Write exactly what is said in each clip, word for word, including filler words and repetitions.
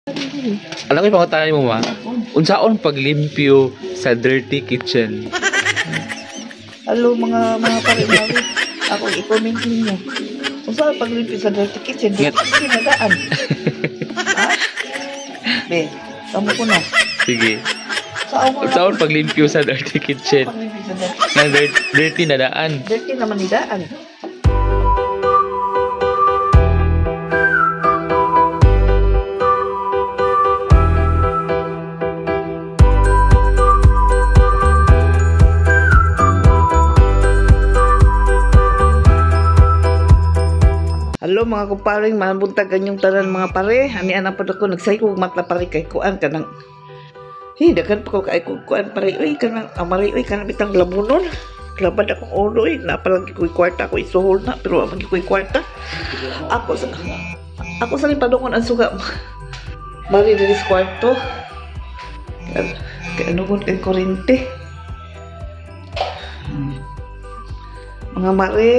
Alam ko yung pangutangan mo, ma? Unsaon paglimpyo sa dirty kitchen? Hello mga mga pare-pare. Ako i-comment ninyo. Kung saan paglimpyo sa dirty kitchen, dirty kitchen nagaan. Ha? Be, tamo ko na. Sige. Saan mo Unsaon paglimpyo sa dirty kitchen? paglimpyo sa dirty Na dir- dirty na daan. Dirty naman nidaan. Hello mga kumparing, mabuntag kanyong tanan mga pare. Ani ana pa ako nagsayko mata pare kay kuan kanang. Hi, dagan pa ko kay kuan pare. Uy kanang amari uy kanang bitang lamunon. Labad ako ulo eh. Napalagi ko'y kwarta ko isuhol na pero amagi ko'y kwarta. Ako sa ako sa padungon ang suga. Mari diri sa kwarto. Kay ano kun kay kurente. Mga mare,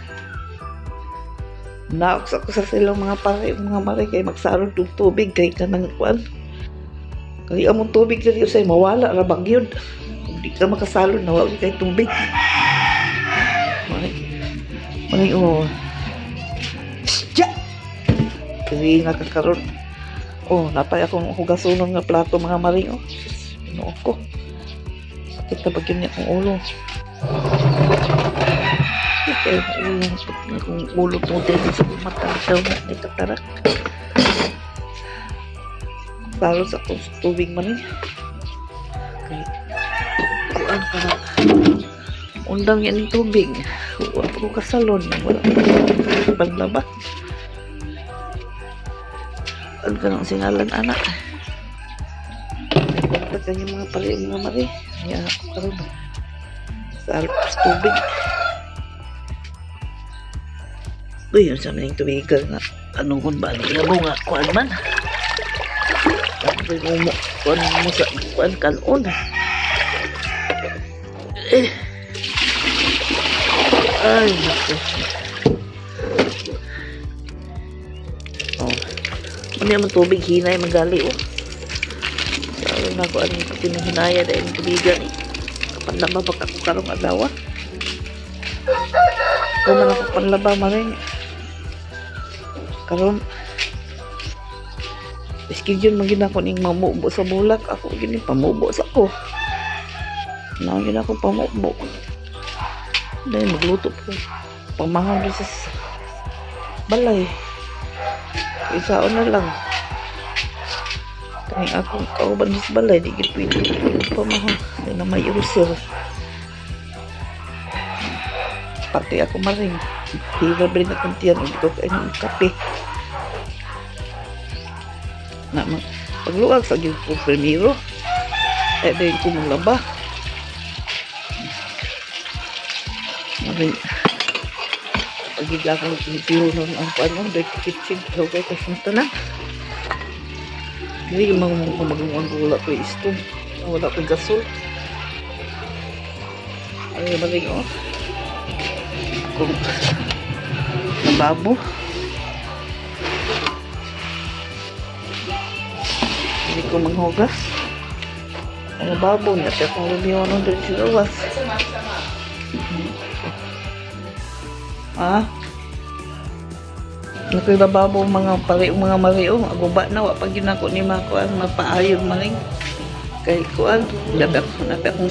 naoks ako sa silang mga pare, mga mare kay magsarod ng tubig kay kanang kuan. Kay among tubig diri usay mawala ra bagyod. Kung di ka makasalod na wala kay tubig. Mare. Mare oh. Ja. Kaya nga kakaroon. Oh, napay akong hugasonon nga plato mga mare oh. Pinuo ko. Sakit na bagyan niya akong ulo. Kaya kung ulot mo din sa mata daw na may katarak. Lalo sa kung tubig man eh. Okay. Kuan ka na. Undang yan yung tubig. Wala ko kasalon. Wala ko paglaba. Ano ka nang singalan anak? Nagpunta ka niya mga pali mga mari. Kaya ako karoon. Sa alpas tubig. Uy, yun sa maning tubigal nga. Anong kung ba? Nilabo nga. Kuan man. Kuan mo. Kuan mo sa kuan kanon. Eh. Ay, naku. Oh. Ano yung tubig? Hinay, magali oh. Sabi na ko anong pinuhinaya dahil yung tubigan eh. Kapanlaba baka ako karong adawa. Kung man ako panlaba maring. Karon iskidyon magin ako ning mamubo sa bulak ako gini pamubo sa ko na gina ako pamubo dahil magluto po pamahal sa balay isaon na lang kaya ako kauban sa balay di gid pwede pamahal dahil na may urusir pati ako maring hirap rin akong tiyan hindi ko kain ng kape na pagluwag sa gyud ko primero eh dahil ko maglaba maring pagigla ko pinipiro nun ang paano dirty kitchen okay kasi na tanan hindi yung mga magunguan ko wala ko isto wala ko gasol ay maring oh kung nababo hindi ko manghugas ang nababo niya kaya kung lumiwan nung dali sa gawas ha nakoy bababo mga pari mga mariyo aguba na wa pag ginako ni mako ang mapaayog maling kay kuan dapat ako dapat akong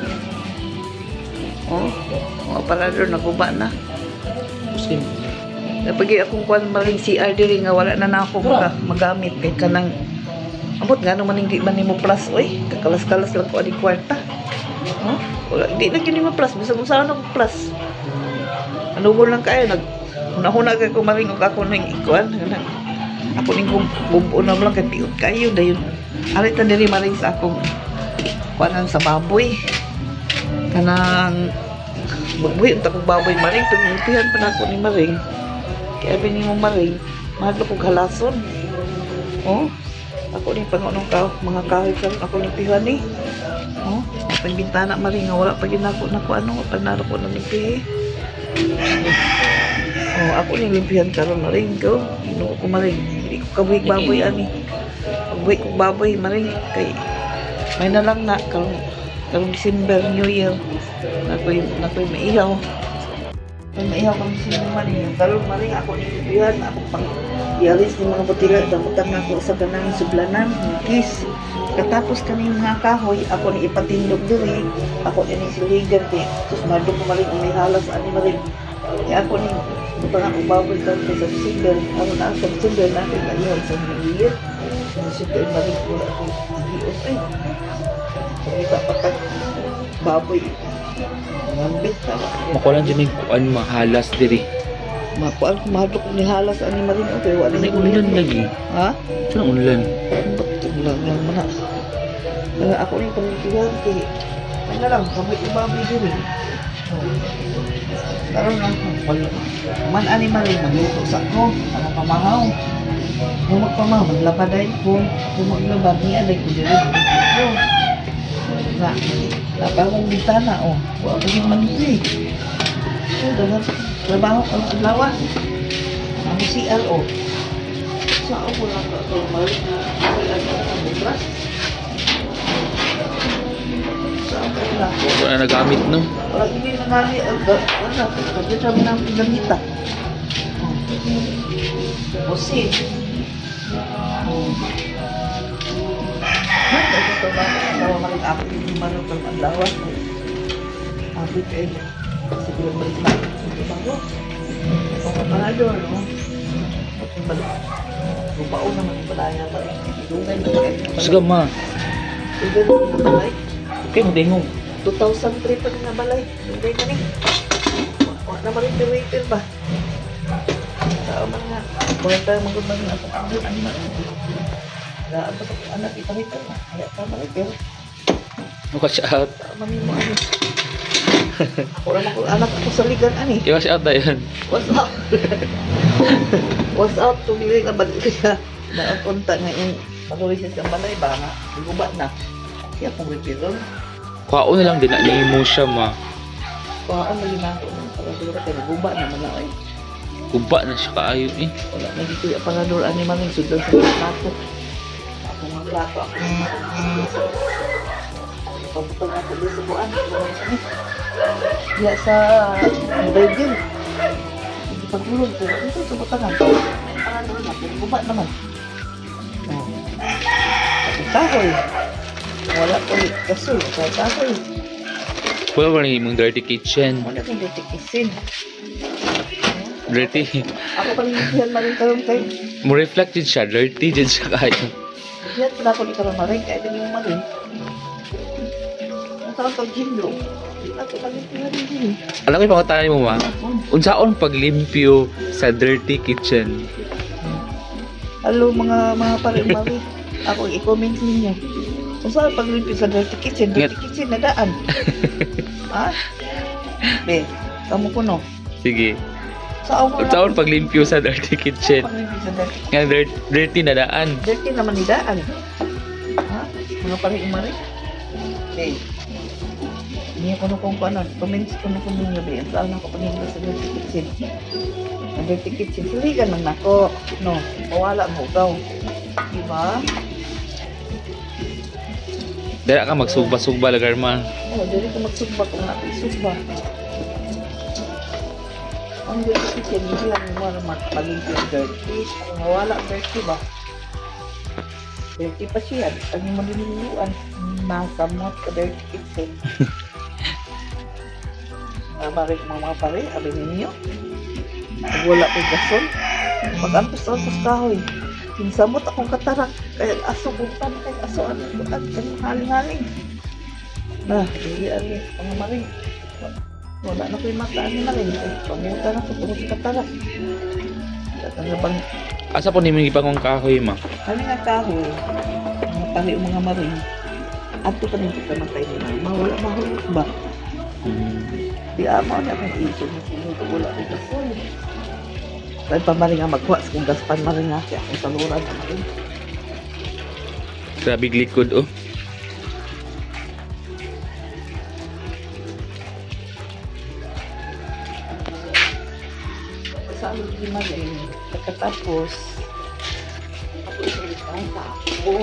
oh, mga parador naguba na. Sim. Napagi akong kuan maling C R diri nga wala na na ako maga, magamit kay kanang amot ngano man hindi man nimo plus oy, kakalas-kalas lang ko ani kwarta. Oh, wala di na kini mo plus, bisa mo sa ano plus. Ano mo lang kayo nag una-una kay ko maling og ako ning ikuan kanang ako ning bumbu na lang kay tiot kayo dayon. Alita diri maling sa akong kuanan sa baboy. Kanang bagbuhi unta kong baboy maring tumutihan pa na ako ni maring kaya bini mo maring mahal kong halason oh ako ni pangunong ka mga kahoy karon ako ni pihan ni oh pang bintana maring nga wala pa gyud nako nako ano panaro ko na limpihe oh ako ni limpihan karon maring ko ino ko maring hindi ko kabuhig baboy ani Wait, kung baboy, maring kay may na lang na karong karong December, New Year. Nakoy nakoy maihaw. Kung maihaw kang December man eh. Karong maring ako ni Bibian, ako pang yaris ni mga butila, damutan na ako sa ganang sublanan, kiss. Katapos kami mga kahoy, ako ni ipatindog diri, ako ni siligan ti. Sus madto ko maring may halas ani maring. Ni ako ni butang ako baboy kan sa December, ano na sa December natin maihaw sa New Year. Siyempre, maring ko ako iiot eh. Pagkita patag baboy. Ngambit ka. Makulang dyan yung kuan mahalas diri. Makuan ko mahadok ni halas ani maring okay wala Ano ni yung ulan lagi? ha? Saan ang ulan? Betul lang lang mana. Kaya ako ni pamitiwan kay ay na lang kami ibaboy diri. Karon lang wala. Man ani maring magluto sa ko, ana pamahaw. Kung magpamahaw, maglabaday ko. Kung maglabad niya, aday ko diri. Na, napakong bintana, oh. Wala kaging manipli. Oh, dapat trabaho ka ng adlawan. Ang C L O. Sa ako lang ka ito, malit na wala ka ng bubras. Sa ako lang. Wala na nagamit no? Wala hindi na ngali. Wala, kasi kami ng pinamita. O si. Oh. Hindi ko ito ba? Tawa malit ako yung manok ng adlawan. Abit eh. Siguro balik na. Sige bago. Kung kapanador, no? Pati balik. Rupaon naman yung balaya pa rin. Dungay na rin. Sige ma. Dungay na balay. Okay mo dingog. two thousand three pa rin na balay. Dungay na rin. Wala naman rin piwaiter ba? Sa man nga. Kung tayo magandang nga itong abot, ano na? Laan pa sa anak ipahitan na. Kaya tama rin. Pero Watch out. tama rin mo ano. Ako naman kung anak ako sa ligan, ani. I-watch out na yan. What's up? What's up? Tumili ka balik siya. Nakapunta nga yung patuloy siya sa balay ba nga. Gubat na. Siya kung repeaton. Kwao na lang din na mo siya ma. Kuhaan na rin ako. Para siguro kayo gubat naman na eh. Kuba na siya kaayo eh. Wala na dito yung pangador animal yung sudan sa plato. Ako nga plato ako. Pabutang ako doon sa buwan. Diya sa Belgium. Hindi pagulog ko. Dito sa butangan. Pangador na. Gubat naman. Oh. Sa kahoy. Wala ko kasoy. Sa kahoy. Wala ba rin yung dirty kitchen? Wala kong detikisin. Dirty. Ako pa rin yan maring karong kayo. Mo reflect din siya. Dirty din siya kaayo. Yan pala ko ni karong maring. Kaya din yung maring. Ang tawag pag ginlo. Ito kami pinarili. Alam ko yung pangutangan mo ma. Unsaon paglimpyo sa dirty kitchen? Hello mga mga pare-mari. Ako i-comment ninyo. Kung saan paglimpyo sa dirty kitchen, dirty Ngat. kitchen na daan. Ha? Be, kamu ko no. Sige. Sa ako Unsaon paglimpyo sa dirty kitchen? paglimpyo sa dirty Nga dir- dirty na daan. dirty naman ni daan. Ha? Mga pare-mari. Be. Hindi ko na kung paano. Comments ko na kung ninyo, be. Ang saan ako paglimpyo sa dirty kitchen. Ang dirty kitchen. Suligan man ako. No, mawala mo daw. Diba? Dala ka magsugba-sugba lagar ma. Oh, dili ko magsugba kung napisugba. Ang dirty kitchen, hindi lang mo na magpalimpyo ang dirty. Kung mawala ang dirty ba? Dirty pa siya. Ang mo niluluan. Masamot ka dirty kitchen. Mga mga pare, abin ninyo. Pag wala ko gason, pag-ampos ako sa kahoy. Pinsamot akong katarak. Kaya aso butan, kaya aso ano, butan, kaya haling-haling. Nah, hindi ali, mga maring. Wala na ko yung mata, ano na rin. Pamutan ako, tungkol sa katarak. Wala bang, Asa po ni mga ipangong kahoy ma? ano nga kahoy, mga pari o mga maring. Ato pa rin kita matay nila. Mawala, mahulog ba? Hmm. Di amaw na kung iso mo sinuto wala ko gason. Dahil pa maring nga magkuha kung gaspan maring nga siya kung saluran na maring. Grabe likod oh. Sa amin di maring. Pagkatapos, ako ito rin Oo.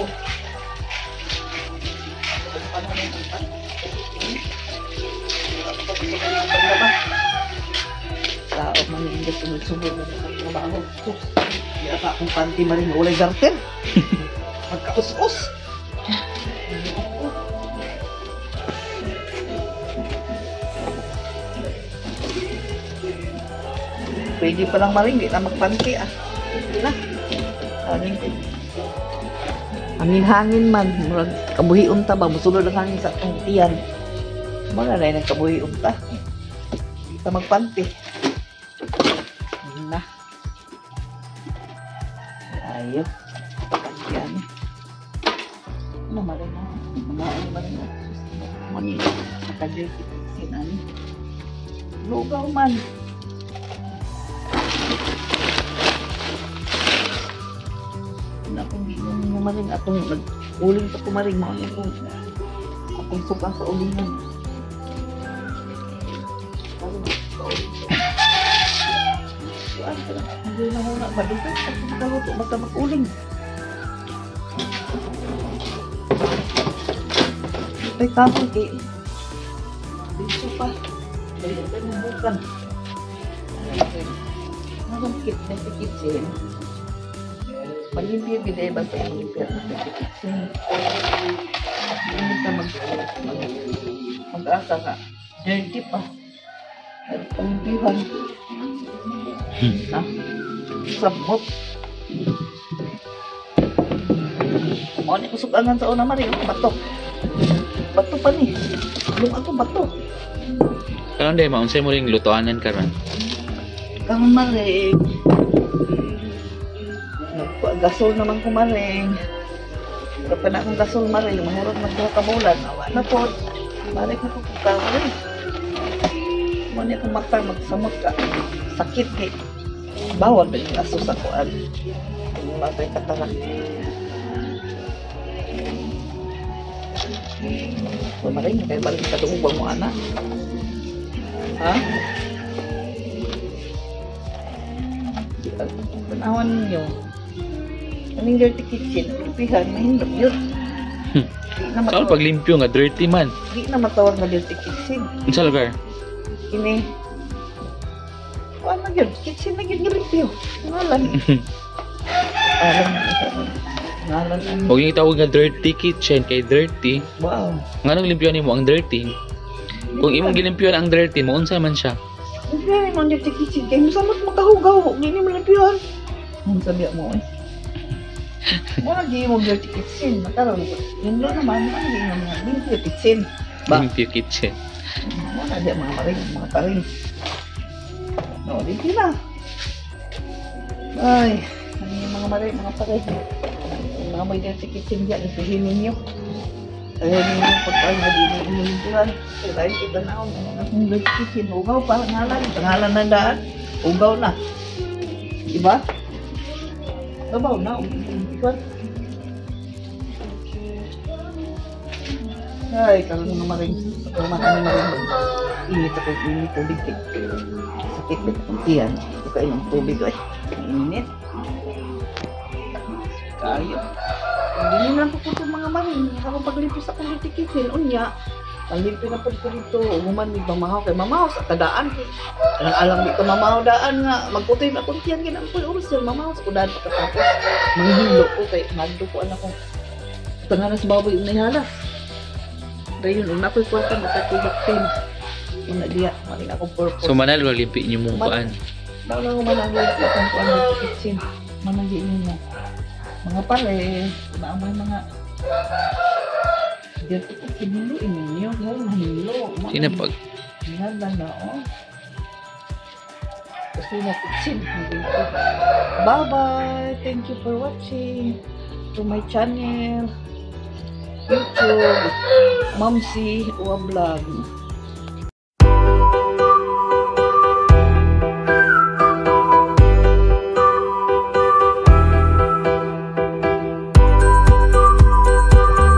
Tao man hindi sunod-sunod na nakatrabaho. Sus, di ata akong panty maring na walay garter. Magkaus-us. Pwede pa lang maring, di na magpanty ah. Hindi na. Hangin ko. Hangin-hangin man. Murag kabuhiun ta ba? Musulod ang hangin sa atong tiyan. Mga na yung kabuhiun ta. Di ta magpanty. Hindi na. Ayo. Yan. Ano maring na? Mga ano maring na? Manila. Nakagay sinani. Lugaw man. Na kung di mo maring atong nag-uling pa kumaring mo ano kung atong suka sa ulingan. Hindi na muna madugat at makaluto basta mag-uling. Ay tapos kay dito pa. Dito pa yung bukan. Nakakit na sa kitchen. Malimpyo biday ba sa malimpyo na sa kitchen. Hindi ka mag mag-asa ka. Dirty pa. At palimpyuhan. Ha? Sabot. Ano ni kusugangan sa una mari, bato. Bato pa ni. Yung ako bato. Karon day maunsay mo ring lutoanan karon? Karon mari. Gasol naman ko maring. Kapag na akong gasol maring, mahurot magkakamulan. Awa na po. Maring na po kakamulan. Muna akong mata magsamot ka. Sakit kay. Bawal ba yung aso sa kuan. Yung matay katarak. So maring, kaya balik ka dumubang mo anak. Ha? Tanawan ninyo. Anong dirty kitchen, pipihan, mahindap yun. Di na Saan matawag, paglimpyo nga dirty man? di na matawag na dirty kitchen. Unsa lugar? Kini, ano yun, kitchen na yun, gilipyo. Ngalan. Ngalan. Ngalan. ang- Huwag yung tawag nga dirty kitchen kay dirty. Wow. Nga nang limpyoan mo ang dirty. Kung imong gilimpyoan ang dirty, maunsa man siya. Hindi mo dirty kitchen, kayo masamot makahugaw, hindi mo lipihan. Ang sabi mo eh. Wala di mo dirty kitchen, mataron ko. Yun lang naman, ano di mo mga dirty kitchen. Ba? Limpyo kitchen. Wala di mga maring, mga paring. No, di na. Ay, ano yung mga maring, mga paring. Mga may dirty kitchen dyan, ipihin ninyo. Ayaw ninyo pagpahin na din yung inulimpihan. Kaya dahil kita na ako, ang dirty kitchen, ugaw pa, ngalan. Pangalan na daan, ugaw na. Diba? Sabaw na, ugaw. Ay, kalau mga maring, rumah kami maring, init ako, init tubig. Sakit na akong tiyan. Ito kayo ng tubig, ay. Init. Kayo. Hindi lang po po mga maring. Ako paglimpis ako ng tikitin, unya. Paglimpis na po ko dito. Umuman ni mamahaw kay mamahaw sa kadaan. Alang alam dito mamahaw daan nga. Magputoy na kung tiyan. Ginang po yung oras yun. Mamahaw sa kudaan pagkatapos. Manghilo ko kay nagdo ko anak ko. Tanga na sa baboy yung nahihalas. Dahil yun, una ko'y kwarta matatulog tin. Mga diya, maling akong purpose. So manal wala limpi niyo mong kuan. Bawala ko managay ko kung kuan ng kitchen. Managay niyo. Mga pare, maamoy mga dito ko kinuloy ninyo. Ngayon, mahilo. Sino pag Hinala na, oh. Gusto na kitchen. Bye-bye. Thank you for watching to my channel. YouTube. Mamsi Ua Vlog.